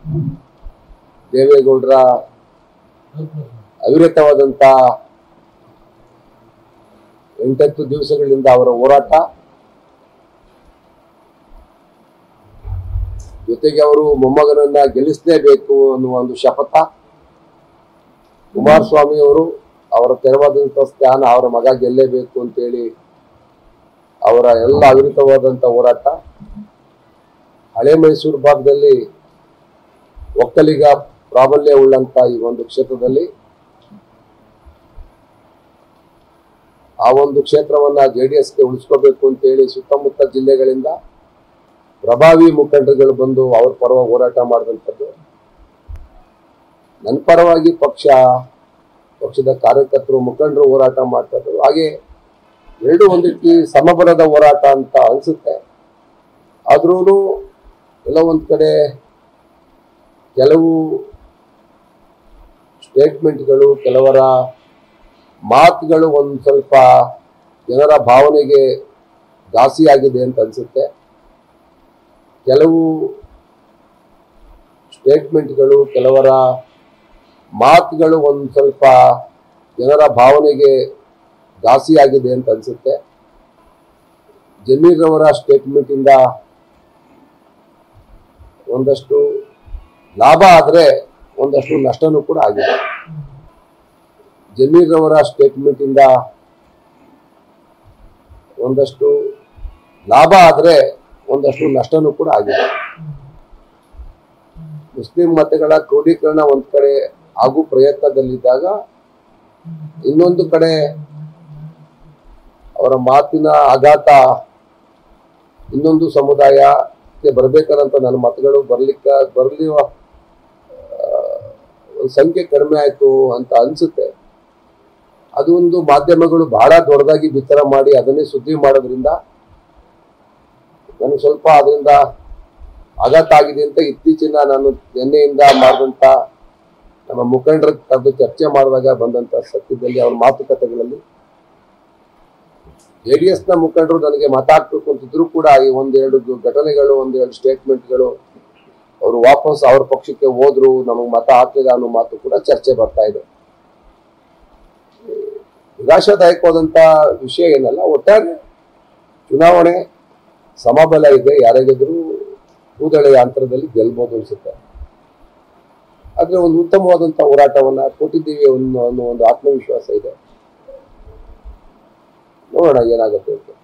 ದೇವೇಗೌಡರ ಅವಿರತವಾದಂಥ 8 ದಿವಸಗಳಿಂದ ಅವರ ಹೋರಾಟ, ಜೊತೆಗೆ ಅವರು ಮೊಮ್ಮಗನನ್ನ ಗೆಲ್ಲಿಸಲೇಬೇಕು ಅನ್ನುವ ಒಂದು ಶಪಥ, ಕುಮಾರಸ್ವಾಮಿ ಅವರು ಅವರ ತೆರವಾದಂಥ ಸ್ಥಾನ ಅವರ ಮಗ ಗೆಲ್ಲೇಬೇಕು ಅಂತೇಳಿ ಅವರ ಎಲ್ಲ ಅವಿರತವಾದಂಥ ಹೋರಾಟ, ಹಳೆ ಮೈಸೂರು ಭಾಗದಲ್ಲಿ ಒಕ್ಕಲಿಗ ಪ್ರಾಬಲ್ಯ ಉಳ್ಳಂತ ಈ ಒಂದು ಕ್ಷೇತ್ರದಲ್ಲಿ ಆ ಒಂದು ಕ್ಷೇತ್ರವನ್ನ JDSಗೆ ಉಳಿಸ್ಕೋಬೇಕು ಅಂತೇಳಿ ಸುತ್ತಮುತ್ತ ಜಿಲ್ಲೆಗಳಿಂದ ಪ್ರಭಾವಿ ಮುಖಂಡರುಗಳು ಬಂದು ಅವ್ರ ಪರವಾಗಿ ಹೋರಾಟ ಮಾಡಿದಂಥದ್ದು, ನನ್ನ ಪರವಾಗಿ ಪಕ್ಷದ ಕಾರ್ಯಕರ್ತರು ಮುಖಂಡರು ಹೋರಾಟ ಮಾಡ್ತಾರೆ. ಹಾಗೆ ಎರಡು ಒಂದಿಟ್ಟು ಸಮಬಲದ ಹೋರಾಟ ಅಂತ ಅನ್ಸುತ್ತೆ. ಆದ್ರೂ ಎಲ್ಲ ಒಂದ್ ಕಡೆ ಕೆಲವು ಸ್ಟೇಟ್ಮೆಂಟ್ಗಳು, ಕೆಲವರ ಮಾತುಗಳು ಒಂದು ಸ್ವಲ್ಪ ಜನರ ಭಾವನೆಗೆ ಘಾಸಿಯಾಗಿದೆ ಅಂತ ಅನ್ಸುತ್ತೆ. ಕೆಲವು ಸ್ಟೇಟ್ಮೆಂಟ್ಗಳು, ಕೆಲವರ ಮಾತುಗಳು ಒಂದು ಸ್ವಲ್ಪ ಜನರ ಭಾವನೆಗೆ ಘಾಸಿಯಾಗಿದೆ ಅಂತ ಅನ್ಸುತ್ತೆ. ಜಮೀರ್ ಅವರ ಸ್ಟೇಟ್ಮೆಂಟ್ ಇಂದ ಒಂದಷ್ಟು ಲಾಭ ಆದ್ರೆ ಒಂದಷ್ಟು ನಷ್ಟನೂ ಕೂಡ ಆಗಿದೆ. ಜಮೀರ್ ಅವರ ಸ್ಟೇಟ್ಮೆಂಟ್ ಇಂದ ಒಂದಷ್ಟು ಲಾಭ ಆದ್ರೆ ಒಂದಷ್ಟು ನಷ್ಟನೂ ಕೂಡ ಆಗಿದೆ. ಮುಸ್ಲಿಂ ಮತಗಳ ಕ್ರೋಢೀಕರಣ ಒಂದ್ ಕಡೆ ಹಾಗೂ ಪ್ರಯತ್ನದಲ್ಲಿದ್ದಾಗ, ಇನ್ನೊಂದು ಕಡೆ ಅವರ ಮಾತಿನ ಆಘಾತ ಇನ್ನೊಂದು ಸಮುದಾಯಕ್ಕೆ ಬರ್ಬೇಕಾದಂತ ನನ್ನ ಮತಗಳು ಬರ್ಲಿ ಸಂಖ್ಯೆ ಕಡಿಮೆ ಆಯ್ತು ಅಂತ ಅನ್ಸುತ್ತೆ. ಅದು ಒಂದು ಮಾಧ್ಯಮಗಳು ಬಹಳ ದೊಡ್ಡದಾಗಿ ಬಿತ್ತರ ಮಾಡಿ ಅದನ್ನೇ ಸುದ್ದಿ ಮಾಡೋದ್ರಿಂದ ನನಗೆ ಸ್ವಲ್ಪ ಅದರಿಂದ ಆಘಾತ ಆಗಿದೆ ಅಂತ ಇತ್ತೀಚಿನ ನಾನು ನಿನ್ನೆಯಿಂದ ಮಾಡಿದಂತ ನಮ್ಮ ಮುಖಂಡರ ಕರೆದು ಚರ್ಚೆ ಮಾಡಿದಾಗ ಬಂದಂತ ಸತ್ಯದಲ್ಲಿ ಅವ್ರ ಮಾತುಕತೆಗಳಲ್ಲಿ JDSನ ಮುಖಂಡರು ನನಗೆ ಮತ ಹಾಕ್ಬೇಕು ಅಂತಿದ್ರು ಕೂಡ ಈ ಒಂದೆರಡು ಘಟನೆಗಳು, ಒಂದೆರಡು ಸ್ಟೇಟ್ಮೆಂಟ್ಗಳು ಅವರು ವಾಪಸ್ ಅವ್ರ ಪಕ್ಷಕ್ಕೆ ಹೋದ್ರು, ನಮಗೆ ಮತ ಹಾಕಿದ ಅನ್ನೋ ಮಾತು ಕೂಡ ಚರ್ಚೆ ಬರ್ತಾ ಇದೆ. ನಿರಾಶಾದಾಯಕವಾದಂತ ವಿಷಯ ಏನಲ್ಲ, ಒಟ್ಟಾರೆ ಚುನಾವಣೆ ಸಮಬಲ ಇದೆ, ಯಾರಿಗಾದ್ರೂ ಕೂದಳೆಯ ಅಂತರದಲ್ಲಿ ಗೆಲ್ಬಹುದು ಅನ್ಸುತ್ತೆ. ಆದ್ರೆ ಒಂದು ಉತ್ತಮವಾದಂತ ಹೋರಾಟವನ್ನ ಕೊಟ್ಟಿದ್ದೀವಿ ಅನ್ನೋ ಒಂದು ಆತ್ಮವಿಶ್ವಾಸ ಇದೆ. ನೋಡೋಣ ಏನಾಗುತ್ತೆ ಅಂತ.